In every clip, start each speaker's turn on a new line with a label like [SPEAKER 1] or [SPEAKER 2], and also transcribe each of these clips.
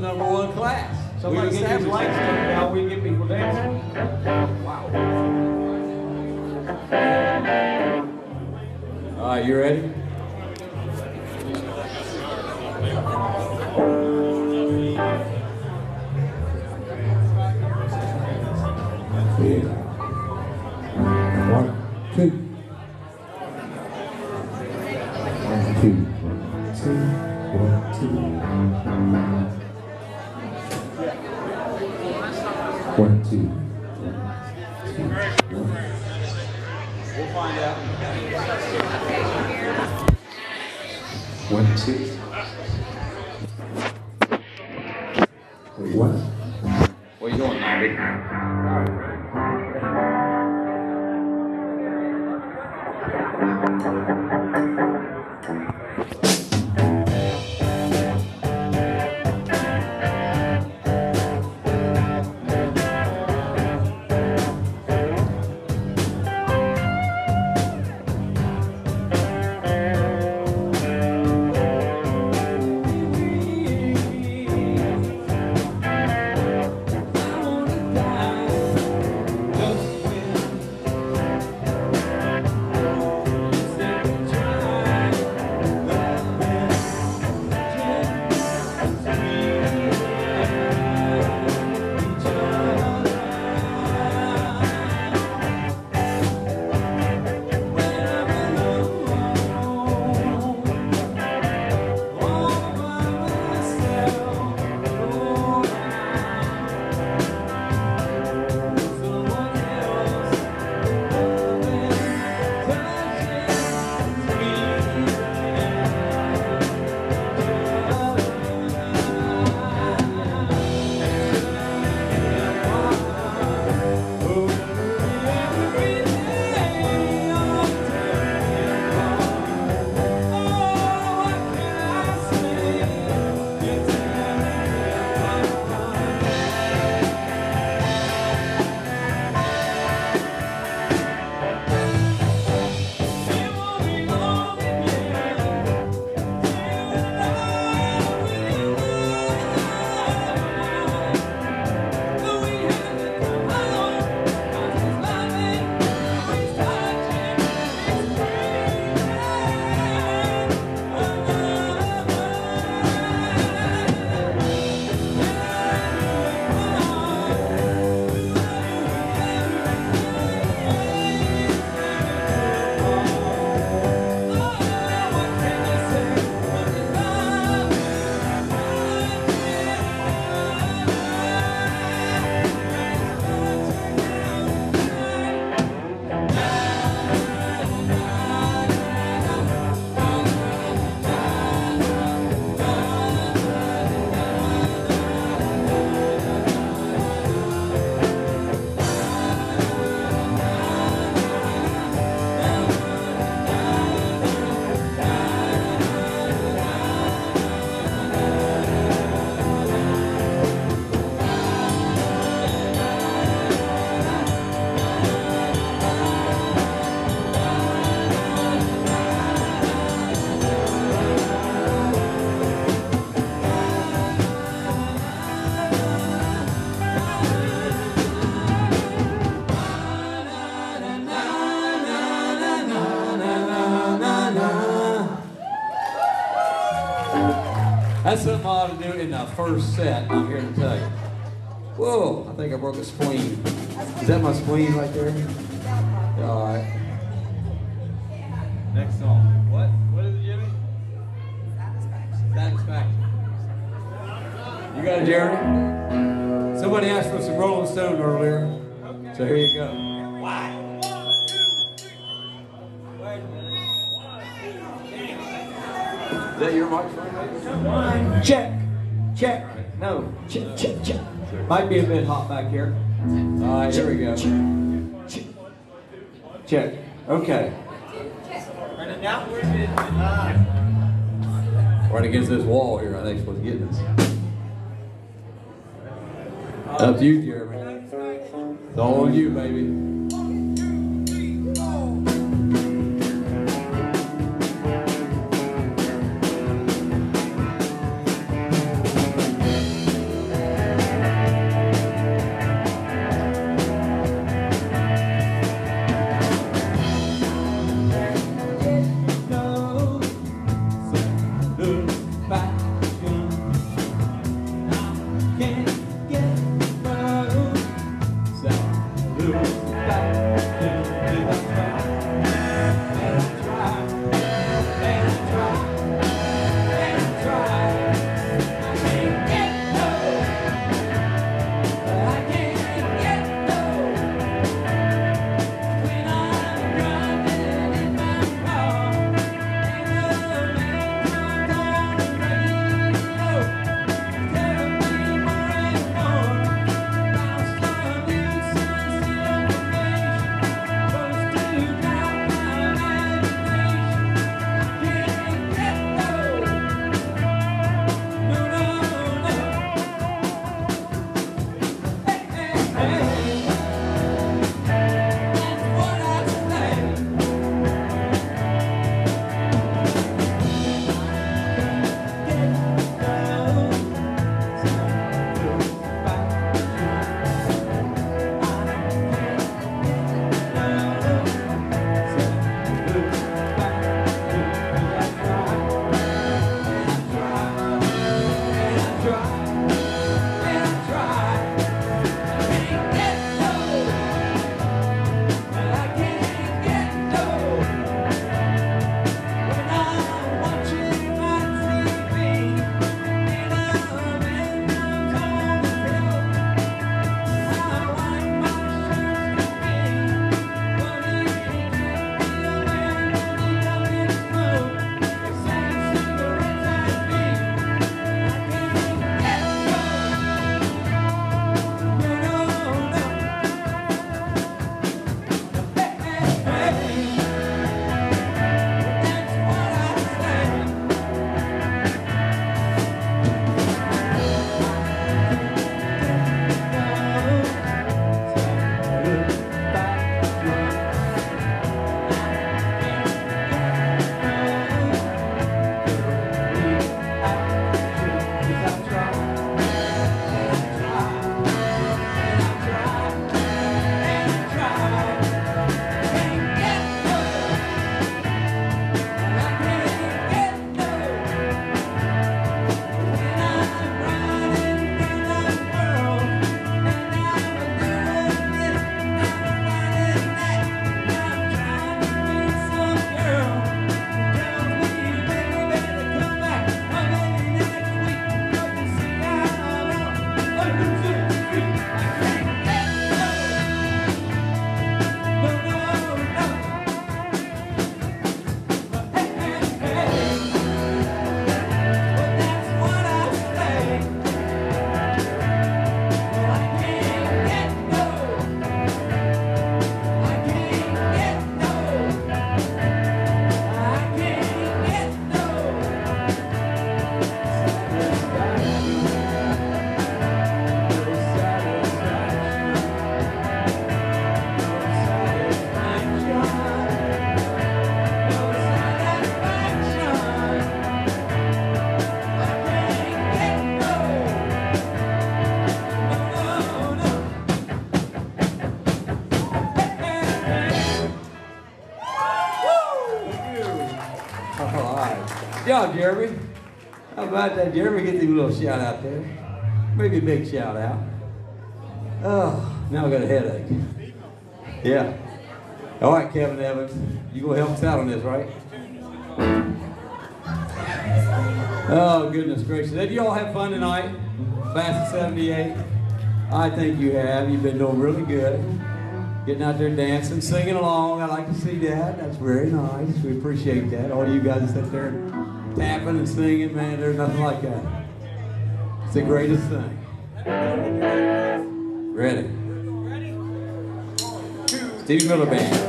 [SPEAKER 1] #1 class.
[SPEAKER 2] Somebody get these lights turned down, we can get people dancing. Wow.
[SPEAKER 1] All right, you ready?
[SPEAKER 3] Yeah. 1, 2. 1, 2. 1, 2. 1, 2.
[SPEAKER 1] We'll find out.
[SPEAKER 3] 1, 2. Wait, what?
[SPEAKER 1] Where you going, Nobby? That's something I ought to do in the first set, I'm here to tell you. Whoa, I think I broke a spleen. Is that my spleen right there? Yeah, all right.
[SPEAKER 2] Next song. What is it, Jimmy?
[SPEAKER 1] Satisfaction. You got it, Jeremy? Somebody asked for some Rolling Stone earlier, so here you go. Is that your microphone?
[SPEAKER 2] Check. Check. No. Check. Might be a bit hot back here.
[SPEAKER 1] All right, here we go.
[SPEAKER 2] Check. Okay.
[SPEAKER 1] Right against this wall here, I think is what's getting us. Up to you, Jeremy. It's all on you, baby. Wow, Jeremy. How about that, Jeremy? Get you a little shout out there. Maybe a big shout out. Oh, now I got a headache. Yeah. All right, Kevin Evans. You gonna help us out on this, right? Oh, goodness gracious. Did you all have fun tonight? Class of 78? I think you have. You've been doing really good. Getting out there dancing, singing along. I like to see that. That's very nice. We appreciate that. All you guys that sit there tapping and singing, man, there's nothing like that. It's the greatest thing. Ready? Stevie Miller Band.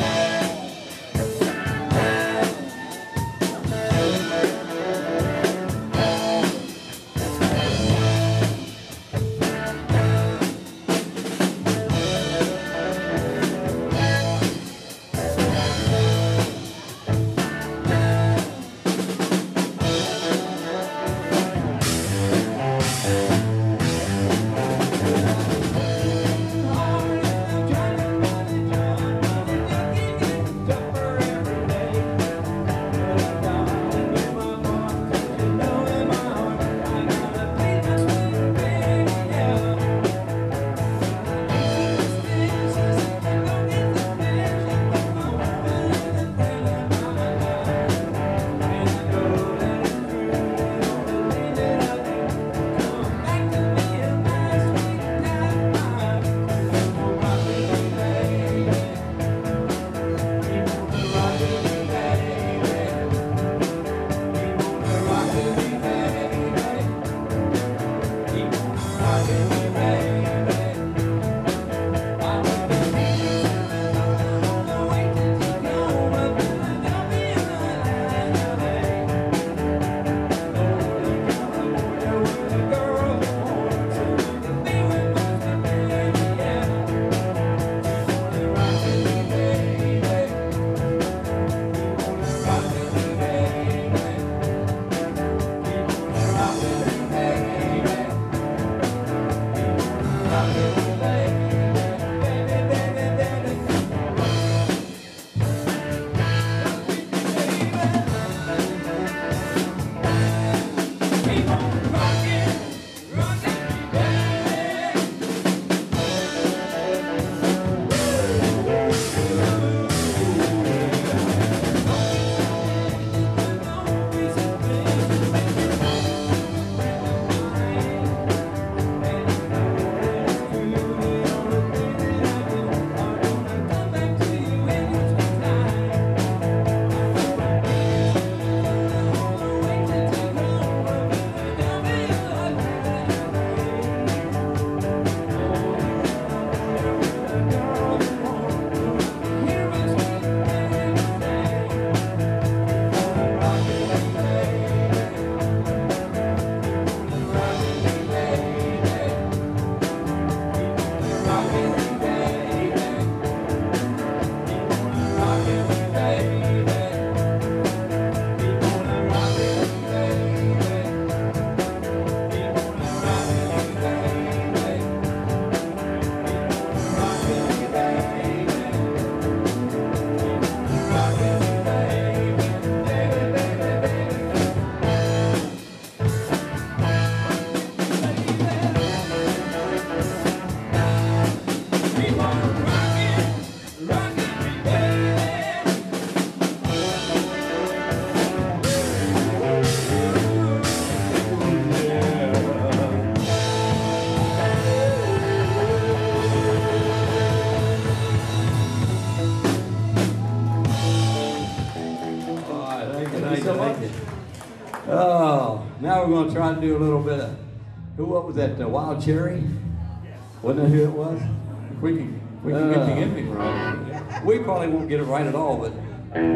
[SPEAKER 1] Oh, now we're going to try to do a little bit of, what was that, Wild Cherry? Wasn't that who it was?
[SPEAKER 4] We can get the ending right.
[SPEAKER 1] We probably won't get it right at all, but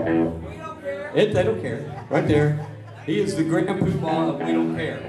[SPEAKER 1] they don't care. Right there. He is the grand poobah of We Don't Care.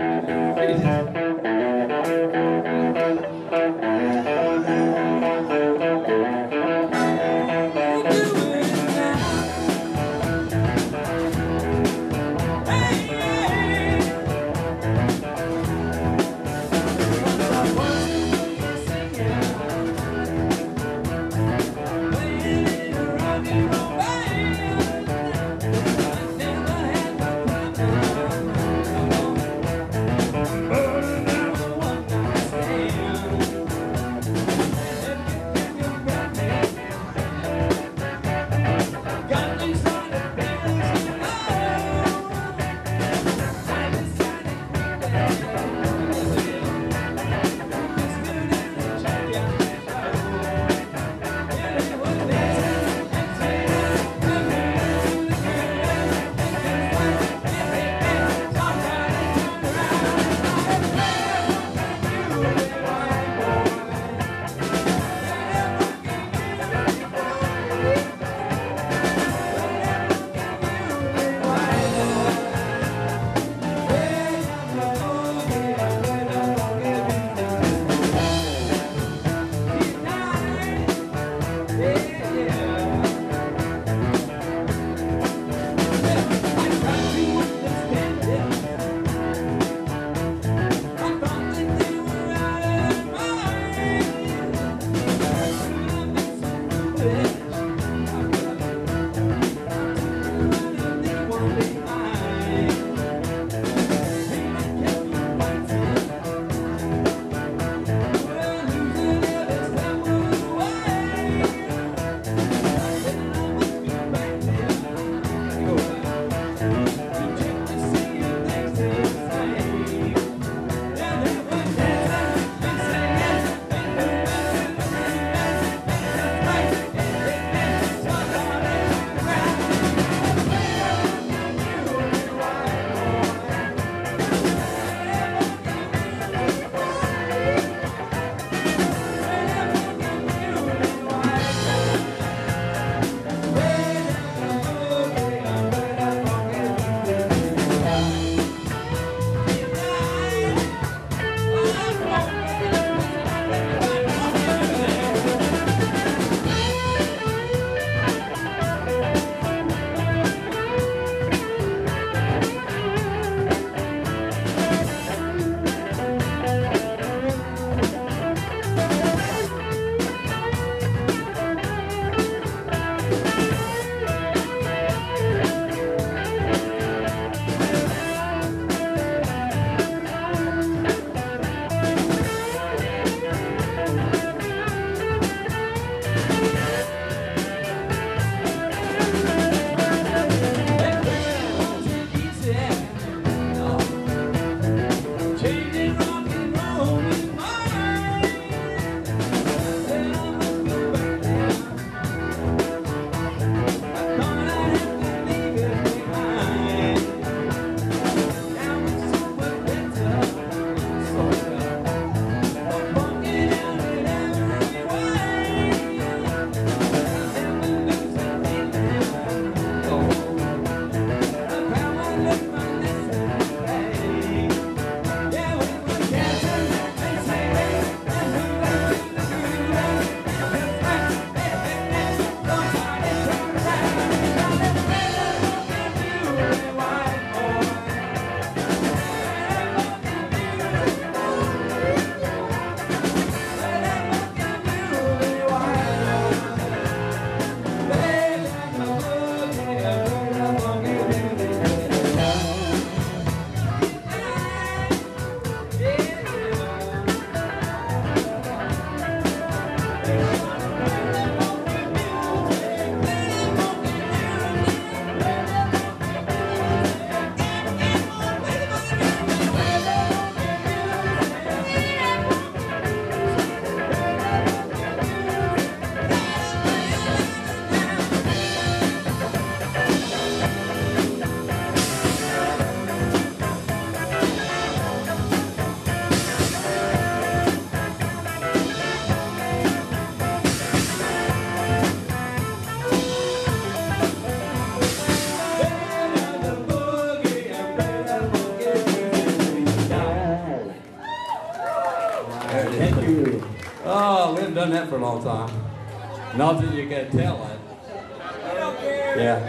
[SPEAKER 2] Thank you.
[SPEAKER 1] Oh, we haven't done that for a long time. Not that you can tell it. Yeah.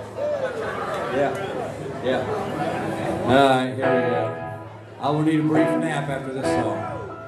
[SPEAKER 1] Yeah. All right, here we go. I will need a brief nap after this song.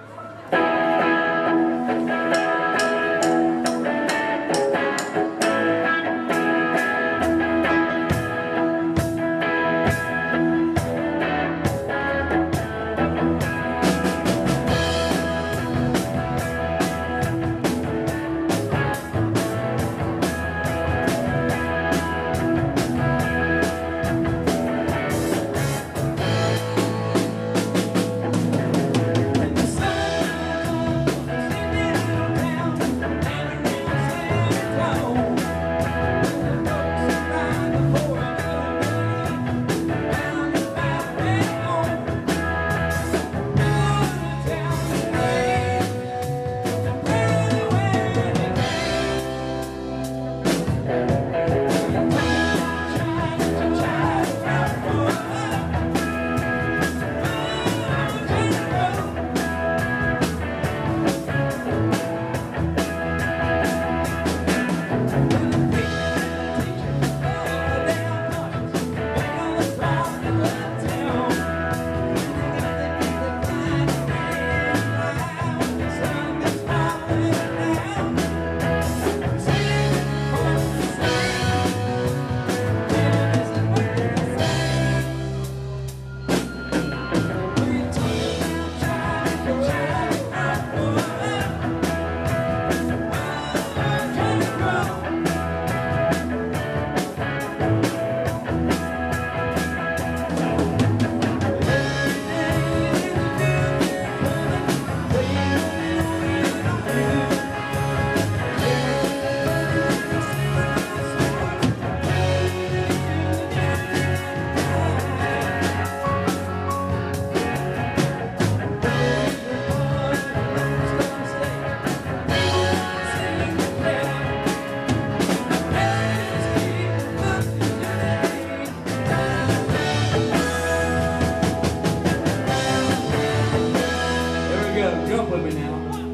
[SPEAKER 1] Jump with me now.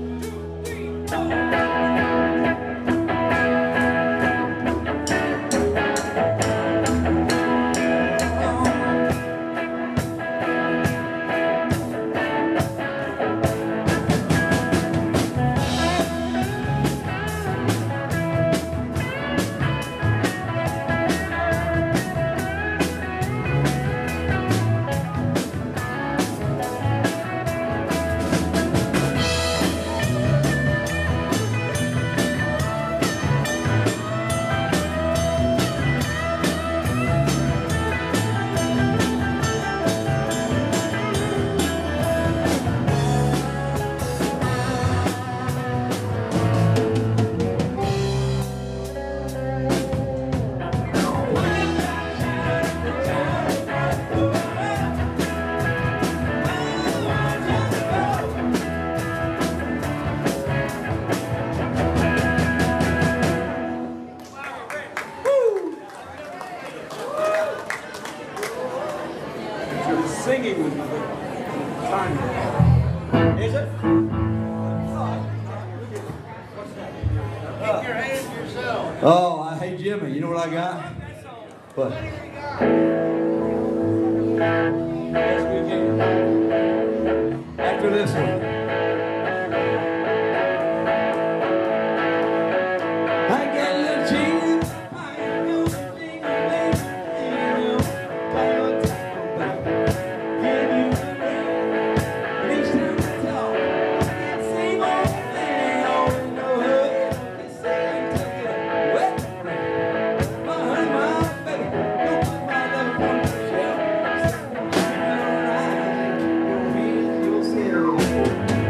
[SPEAKER 1] Singing with time. Is it?
[SPEAKER 5] Keep your hand to yourself.
[SPEAKER 1] Oh, hey Jimmy, you know what I got? What? Yes, we can. After this one. I got a little cheese. I ain't no thing, baby.
[SPEAKER 5] You'll see her.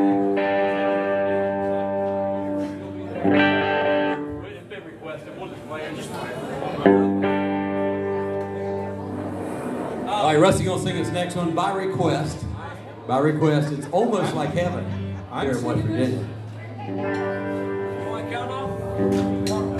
[SPEAKER 1] All right, Rusty gonna sing his next one by request. By request, it's almost like heaven here in West Virginia.
[SPEAKER 4] You want to count off?